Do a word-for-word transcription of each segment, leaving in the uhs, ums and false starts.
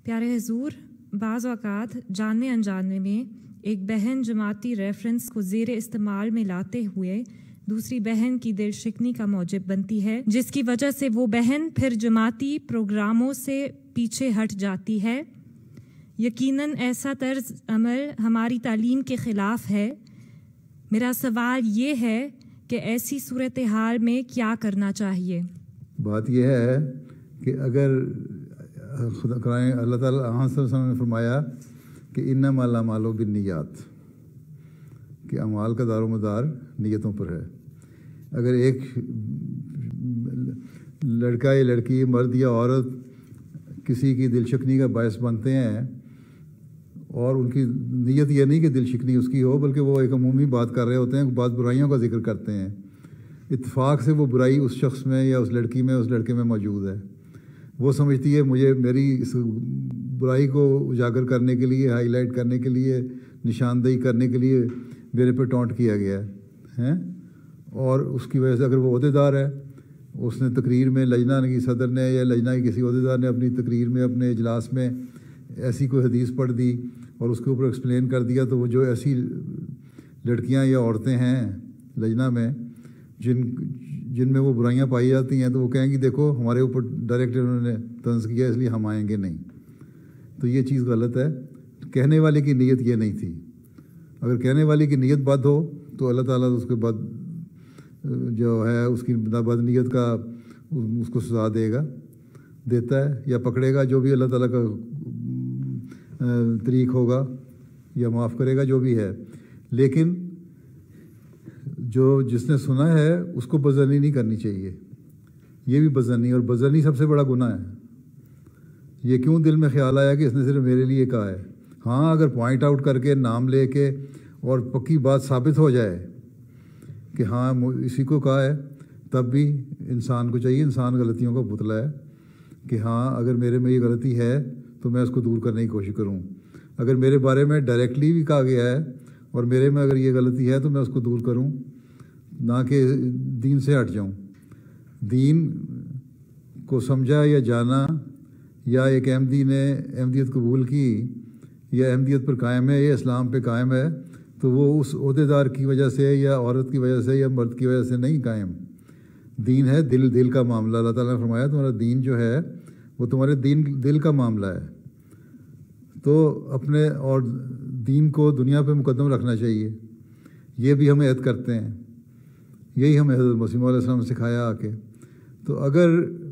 پیارے حضور، بعض اوقات جاننے انجاننے میں ایک بہن جماعتی ریفرنس کو زیر استعمال میں لاتے ہوئے دوسری بہن کی دل شکنی کا موجب بنتی ہے، جس کی وجہ سے وہ بہن پھر جماعتی پروگراموں سے پیچھے ہٹ جاتی ہے۔ یقیناً ایسا طرز عمل ہماری تعلیم کے خلاف ہے۔ میرا سوال یہ ہے کہ ایسی صورتحال میں کیا کرنا چاہیے؟ بات یہ ہے کہ اگر خدا کرائے اللہ تعالیٰ عنہ صلی اللہ علیہ وسلم نے فرمایا کہ انما الاعمال بالنیات، کہ اعمال کا دار و مدار نیتوں پر ہے۔ اگر ایک لڑکا یا لڑکی، مرد یا عورت کسی کی دل شکنی کا باعث بنتے ہیں، اور ان کی نیت یہ نہیں کہ دل شکنی اس کی ہو، بلکہ وہ ایک عمومی بات کر رہے ہوتے ہیں، بعض برائیوں کا ذکر کرتے ہیں، اتفاق سے وہ برائی اس شخص میں یا اس لڑکی میں اس لڑکے میں موجود ہے، وہ سمجھتی ہے مجھے میری اس برائی کو اجاگر کرنے کے لیے، ہائی لائٹ کرنے کے لیے، نشاندہی کرنے کے لیے میرے پہ ٹونٹ کیا گیا ہے، اور اس کی وجہ سے اگر وہ عہدے دار ہے، اس نے تقریر میں، لجنہ کی صدر نے یا لجنہ کی کسی عہدے دار نے اپنی تقریر میں، اپنے اجلاس میں ایسی کوئی حدیث پڑھ دی اور اس کے اوپر ایکسپلین کر دیا، تو وہ جو ایسی لڑکیاں یا عورتیں ہیں لجنہ میں جن جن میں وہ برائیاں پائی جاتی ہیں، تو وہ کہیں گی دیکھو ہمارے اوپر ڈائریکٹ انہوں نے طنز کیا، اس لیے ہم آئیں گے نہیں۔ تو یہ چیز غلط ہے۔ کہنے والے کی نیت یہ نہیں تھی۔ اگر کہنے والے کی نیت بد ہو تو اللہ تعالیٰ اس کے بعد جو ہے اس کی بد نیت کا اس کو سزا دے گا، دیتا ہے یا پکڑے گا، جو بھی اللہ تعالیٰ کا طریق ہوگا، یا معاف کرے گا، جو بھی ہے۔ لیکن جو جس نے سنا ہے اس کو بدظنی نہیں کرنی چاہیے۔ یہ بھی بدظنی، اور بدظنی سب سے بڑا گناہ ہے۔ یہ کیوں دل میں خیال آیا کہ اس نے صرف میرے لیے کہا ہے؟ ہاں، اگر پوائنٹ آؤٹ کر کے، نام لے کے، اور پکی بات ثابت ہو جائے کہ ہاں اسی کو کہا ہے، تب بھی انسان کو چاہیے، انسان غلطیوں کا پتلا ہے، کہ ہاں اگر میرے میں یہ غلطی ہے تو میں اس کو دور کرنے کی کوشش کروں۔ اگر میرے بارے میں ڈائریکٹلی بھی کہا گیا ہے اور میرے میں اگر یہ غلطی ہے تو میں اس کو دور کروں، نہ کہ دین سے ہٹ جاؤں۔ دین کو سمجھا یا جانا، یا ایک احمدی نے احمدیت قبول کی یا احمدیت پر قائم ہے یا اسلام پہ قائم ہے، تو وہ اس عہدے دار کی وجہ سے یا عورت کی وجہ سے یا مرد کی وجہ سے نہیں قائم۔ دین ہے دل دل کا معاملہ۔ اللہ تعالیٰ نے فرمایا تمہارا دین جو ہے وہ تمہارے دین دل کا معاملہ ہے۔ تو اپنے اور دین کو دنیا پہ مقدم رکھنا چاہیے۔ یہ بھی ہمیں عہد کرتے ہیں، یہی ہمیں حضرت مسیح علیہ السلام نے سکھایا آ کے۔ تو اگر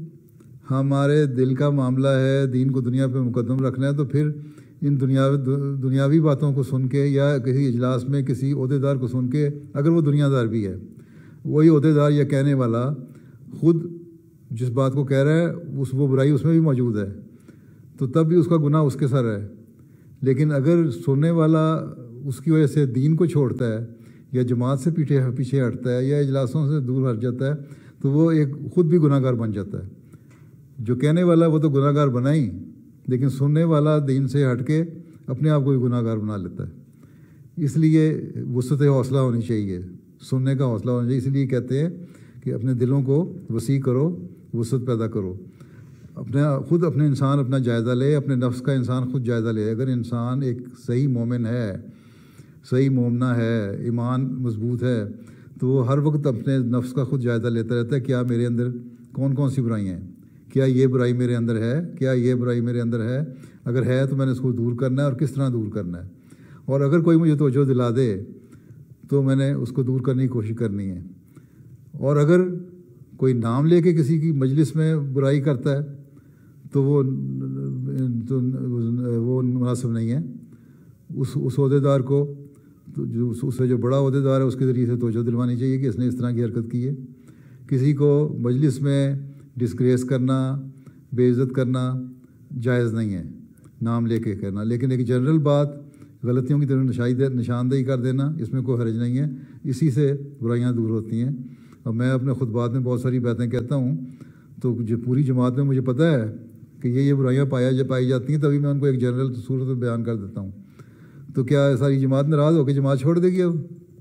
ہمارے دل کا معاملہ ہے دین کو دنیا پہ مقدم رکھنا ہے، تو پھر ان دنیاوی دنیاوی باتوں کو سن کے، یا کسی اجلاس میں کسی عہدے دار کو سن کے، اگر وہ دنیا دار بھی ہے، وہی عہدے دار یا کہنے والا خود جس بات کو کہہ رہا ہے اس وہ برائی اس میں بھی موجود ہے، تو تب بھی اس کا گناہ اس کے سر ہے۔ لیکن اگر سننے والا اس کی وجہ سے دین کو چھوڑتا ہے، یا جماعت سے پیچھے پیچھے ہٹتا ہے، یا اجلاسوں سے دور ہٹ جاتا ہے، تو وہ ایک خود بھی گناہ گار بن جاتا ہے۔ جو کہنے والا وہ تو گناہ گار بنا ہی، لیکن سننے والا دین سے ہٹ کے اپنے آپ کو بھی گناہ گار بنا لیتا ہے۔ اس لیے وسعت حوصلہ ہونی چاہیے، سننے کا حوصلہ ہونا چاہیے۔ اس لیے کہتے ہیں کہ اپنے دلوں کو وسیع کرو، وسعت پیدا کرو۔ اپنے خود اپنے انسان اپنا جائزہ لے، اپنے نفس کا انسان خود جائزہ لے۔ اگر انسان ایک صحیح مومن ہے، صحیح مومنہ ہے، ایمان مضبوط ہے، تو وہ ہر وقت اپنے نفس کا خود جائزہ لیتا رہتا ہے، کیا میرے اندر کون کون سی برائیاں ہیں، کیا یہ برائی میرے اندر ہے، کیا یہ برائی میرے اندر ہے، اگر ہے تو میں نے اس کو دور کرنا ہے، اور کس طرح دور کرنا ہے۔ اور اگر کوئی مجھے توجہ دلا دے تو میں نے اس کو دور کرنے کی کوشش کرنی ہے۔ اور اگر کوئی نام لے کے کسی کی مجلس میں برائی کرتا ہے تو وہ تو وہ مناسب نہیں ہے۔ اس اس عہدے دار کو، جو اس سے جو بڑا عہدے دار ہے، اس کے ذریعے سے توجہ دلوانی چاہیے کہ اس نے اس طرح کی حرکت کی ہے۔ کسی کو مجلس میں ڈسکریس کرنا، بے عزت کرنا جائز نہیں ہے، نام لے کے کرنا۔ لیکن ایک جنرل بات، غلطیوں کی طرف نشاندہی کر دینا، اس میں کوئی حرج نہیں ہے، اسی سے برائیاں دور ہوتی ہیں۔ اور میں اپنے خطبات میں بہت ساری باتیں کہتا ہوں، تو جو پوری جماعت میں مجھے پتہ ہے کہ یہ یہ برائیاں پایا پائی جاتی ہیں، تبھی میں ان کو ایک جنرل صورت میں بیان کر دیتا ہوں۔ تو کیا ساری جماعت ناراض ہو کے جماعت چھوڑ دے گی اب؟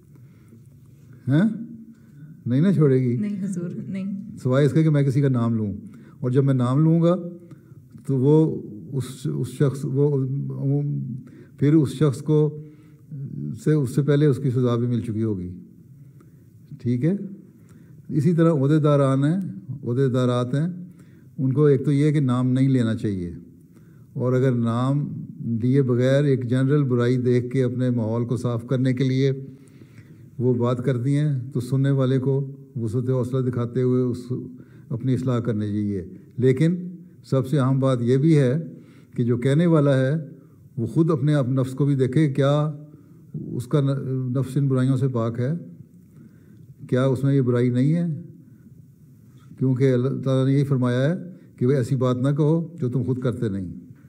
ہیں؟ نہیں نا چھوڑے گی؟ نہیں حضور، نہیں، سوائے اس کے کہ میں کسی کا نام لوں، اور جب میں نام لوں گا تو وہ اس اس شخص وہ پھر اس شخص کو سے اس سے پہلے اس کی سزا بھی مل چکی ہوگی. ٹھیک ہے. اسی طرح عہدے داران ہیں عہدے دارات ہیں, ان کو ایک تو یہ ہے کہ نام نہیں لینا چاہیے, اور اگر نام دیے بغیر ایک جنرل برائی دیکھ کے اپنے ماحول کو صاف کرنے کے لیے وہ بات کرتی ہیں تو سننے والے کو وسعت حوصلہ دکھاتے ہوئے اس اپنی اصلاح کرنی چاہیے. لیکن سب سے اہم بات یہ بھی ہے کہ جو کہنے والا ہے وہ خود اپنے آپ نفس کو بھی دیکھے, کیا اس کا نفس ان برائیوں سے پاک ہے, کیا اس میں یہ برائی نہیں ہے. کیونکہ اللہ تعالیٰ نے یہی فرمایا ہے کہ وہ ایسی بات نہ کہو جو تم خود کرتے نہیں,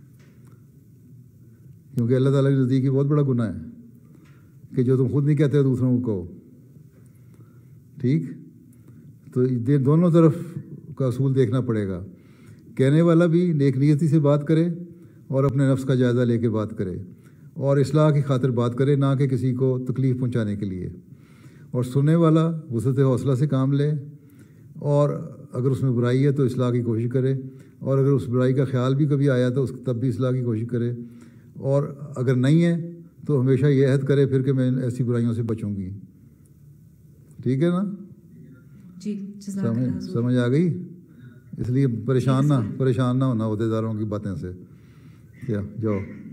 کیونکہ اللہ تعالیٰ کے نزدیک یہ بہت بڑا گناہ ہے کہ جو تم خود نہیں کہتے دوسروں کو کہو. ٹھیک. تو دونوں طرف کا اصول دیکھنا پڑے گا. کہنے والا بھی نیک نیتی سے بات کرے اور اپنے نفس کا جائزہ لے کے بات کرے اور اصلاح کی خاطر بات کرے, نہ کہ کسی کو تکلیف پہنچانے کے لیے. اور سننے والا وسعت حوصلہ سے کام لے, اور اگر اس میں برائی ہے تو اصلاح کی کوشش کرے, اور اگر اس برائی کا خیال بھی کبھی آیا تو اس تب بھی اصلاح کی کوشش کرے, اور اگر نہیں ہے تو ہمیشہ یہ عہد کرے پھر کہ میں ایسی برائیوں سے بچوں گی. ٹھیک ہے نا؟ جی سمجھ سمجھ آ گئی. اس لیے پریشان نہ پریشان نہ ہونا عہدے داروں کی باتیں سے. کیا جاؤ.